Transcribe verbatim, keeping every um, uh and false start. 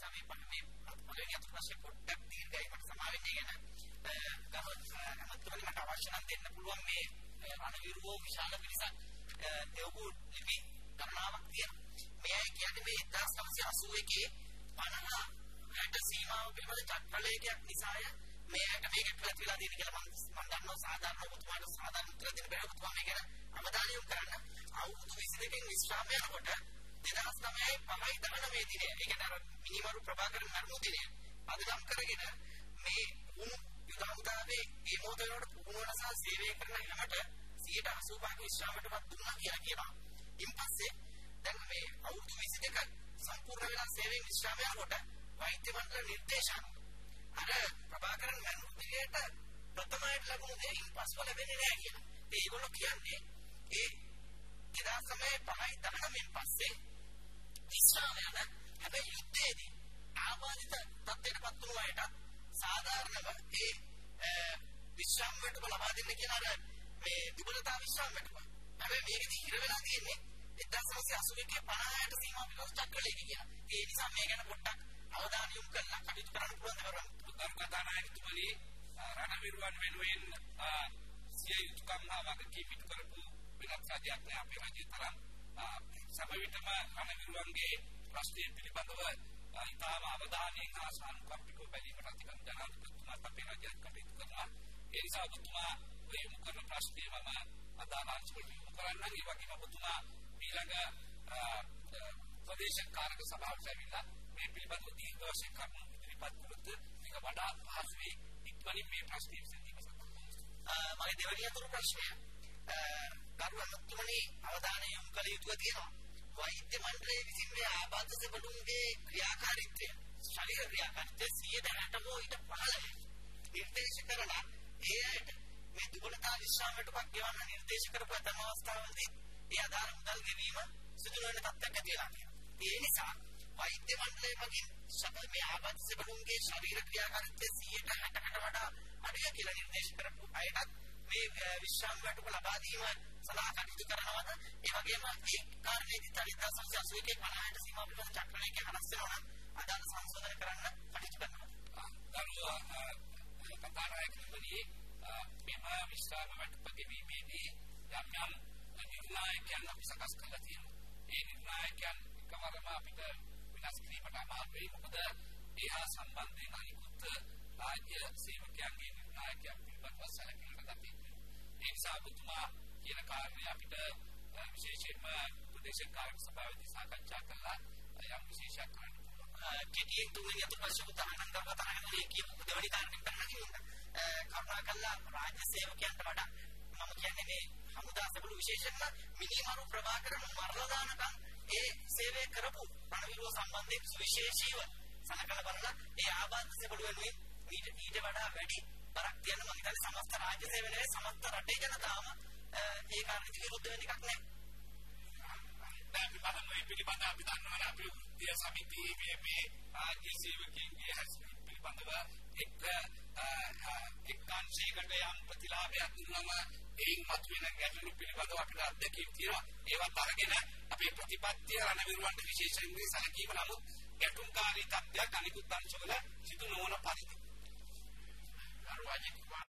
තමයි මේ පළවෙනි අතුරු ප්‍රශ්නේ පොඩ්ඩක් දීර්ඝයි මට සමාවෙන්නේ ගැන ගමතුමනි මට අවශ්‍ය නම් දෙන්න පුළුවන් මේ රණවිරුවෝ විශාල පිරිසක් දෙව්බෝ ලිපි ගණනාවක් තියෙනවා. මේ අය කියන්නේ මේ එක්දාස් නවසිය අසූ එකේ පනහ රට සීමාව පිළිබඳ චක්‍රලේඛයක් නිසාය මේ ඇට මේක ඇතුළත් වෙලා තියෙන කියලා මම මම දන්නවා සාධාරණ ඔබතුමාට සාධාරණ උත්තර දෙන්න බැහැ ඔබතුමා මේ ගැන අවධානය යොමු කරන්න. අවුරුදු විසි දෙකකින් විශ්‍රාම යනකොට දෙදහස් නවයයි පහයි දහනවය දිනය ඒ කියන්නේ අර මිනිමරු ප්‍රභාකරන් මරණු දිනය පදනම් කරගෙන මේ උණු යුද හමුදාවේ මේ මොහොත වෙනකොට පුහුණුවන සහ සේවය කරන හැමට සියයට අසූ පහක විශ්‍රාමයටපත් දුන්නා කියලා කියනවා. ඉන්පස්සේ දැන් මේ අවුරුදු විසි දෙක සම්පූර්ණ වෙලා සේවයෙන් විශ්‍රාම යනකොට වෛද්‍ය මණ්ඩල නිර්දේශන අර ප්‍රභාකරන් මරණු දිනයට ප්‍රථමයට ලැබුණු දෙයින් පස්ව ලැබෙන්නේ නැහැ කියලා. ඒගොල්ලෝ කියන්නේ ඒ දෙදහස් නවයයි පහයි දහනවයෙන් පස්සේ විශ්‍රාම යන හැබැයි යුද්ධයේදී ආබාධිත තත්ත්වයටපත් වුණු අයට සාධාරණව ඒ විශ්‍රාම වලට ලබා දෙන්න කියන අර මේ දුබලතා විශ්‍රාම වලට. හැබැයි මේකදී හිර වෙලා තියෙන්නේ එක්දාස් නවසිය අසූ එකේ පනහට සීමා පිළිබඳ චක්‍රලේඛ කියලා. ඒ නිසා මේ ගැන පොඩ්ඩක් අවධානය යොමු කරලා කටයුතු කරන්න පුළුවන් දවරම්. කතානායකතුමනි රණවිරුවන් වෙනුවෙන් සිය යුතුකම් හා වගකීම් ඉටු කරපු වෙනත් රජයක් නෑ අපේ රජයේ තරම්. සමවිතම රණවිරුවන්ගේ ප්‍රශ්න පිළිබඳව ඉතාම අවධානයෙන් හා සානුකම්පිතව බැලීමට අධිකම් ජනාධිපතිතුමාත් අපේ රජයට කටයුතු කරනවා. ඒ නිසා ඔබතුමා ඔය යොමු කරන ප්‍රශ්නේ මම අදාළ අංශවලට යොමු කරන්නම්. ඒ වගේම ඔබතුමා ඊළඟ ප්‍රදේශ කාර්ක සභාවට ඇවිල්ලා මේ පිළිබඳව දීර්ඝ වශයෙන් කරුණු ඉදිරිපත් කළොත් මේක වඩා පහසුවේ ඉක්මනින් මේ ප්‍රශ්නේ විසඳීම සඳහා. මගේ දෙවෙනි අතුරු ප්‍රශ්නය කරුණාතුමනි අවධානය යොමු කළ යුතුව තියෙනවා. වෛද්‍ය මණ්ඩලයේ විසින් මේ ආබාධ සෙබළුන්ගේ ක්‍රියාකාරීත්වය ශරීර ක්‍රියාකාරීත්වය සියයට හැටම ඊට පහළ නිර්දේශ කරලා ඒ අයට මේ දුබලතා විශ්‍රාමයටපත් ගෙවන්න නිර්දේශ කරපු තම අවස්ථාවලදී ඒ අදාළ මුදල් ගෙවීම සිදු නොවන තත්ත්වයක් ඇති වෙලා තියෙනවා. ඒ නිසා වෛද්‍ය මණ්ඩලයේ මගින් සබ මේ ආබාධ සෙබළුන්ගේ ශරීර ක්‍රියාකාරීත්වය සියයට හැටකට වඩා අඩුයි කියලා නිර්දේශ කරපු අයටත් මේ විශ්‍රාම වලට ලබා දීම සඳහා කටයුතු කරනවාද? ඒ වගේම මේ කාර්යයේදී එක්දාස් නවසිය අසූ එකේ පනහට සීමා පිළිබඳ චක්‍රලේඛය හරස් වෙනවා නම් අදාළ සංශෝධන කරන්න කටයුතු කරනවා. දරුවා කතානායකතුමනි මෙම විශ්‍රාම වටපිටීමේදී යම් යම් නිර්ණායකයන් අපි සකස් කරලා තියෙනවා. ඒ නිර්ණායකයන් එකවරම අපිට විනාශ කිරීමට අමාරුයි. මොකද ඒ හා සම්බන්ධයෙන් අනිකුත් රාජ්‍ය සේවකයන්ගේ නිර්ණායකයන් පිළිබඳව සැලකිලිමත් අපි ඒ නිසා ඔබතුමා කියන කාරණේ අපිට විශේෂයෙන්ම ප්‍රදේශ කාර්ය සභාවේදී සාකච්ඡා කළා. යම් විශේෂයක් කරන්න පුළුවන්. කෙටියෙන් තුන්වෙනි අතුරු ප්‍රශ්න උදාහරණ කරලා තරගෙන කියපු දෙවෙනි කාරණේ කරන්න කරුණාකරලා රාජ්‍ය සේවකයන්ට වඩා මම කියන්නේ මේ හමුදා සබළු විශේෂයෙන්ම මිනිමරු ප්‍රභාකරන් මරලා දානකම් ඒ සේවය කරපු රණවිරුව සම්බන්ධයෙන් සුවිශේෂීව සලකලා බලලා ඒ ආබාධ සබළු වෙනුවෙන් ඊට ඊට වඩා වැඩි බරක් තියන්න මම හිතන්නේ සමස්ත රාජ්‍ය සේවනයේ සමස්ත රටේ ජනතාවම ඒ කාර්යයට විරුද්ධ වෙන එකක් නෑ. දැන් අපි බලමු මේ පිළිබඳව අපි දන්නවනේ අපි උද්‍ය සමිතියේ මේ මේ රාජ්‍ය සේවකයන්ගේ හැසිරීම පිළිබඳව එක් එක්කාංශයකට යම් ප්‍රතිලාභයක් දුන්නම ඒන් මතුවෙන ගැටලු පිළිබඳව අපිට අත්දැකීම් තියෙනවා. ඒවත් අරගෙන අපේ ප්‍රතිපත්තිය රණවිරුවන්ට විශේෂයෙන් සැලකීම නමුත් ගැටුම්කාරී තත්ත්වයක් අනිකුත් අංශවල සිදු නොවන පරිදි. අරුවාජික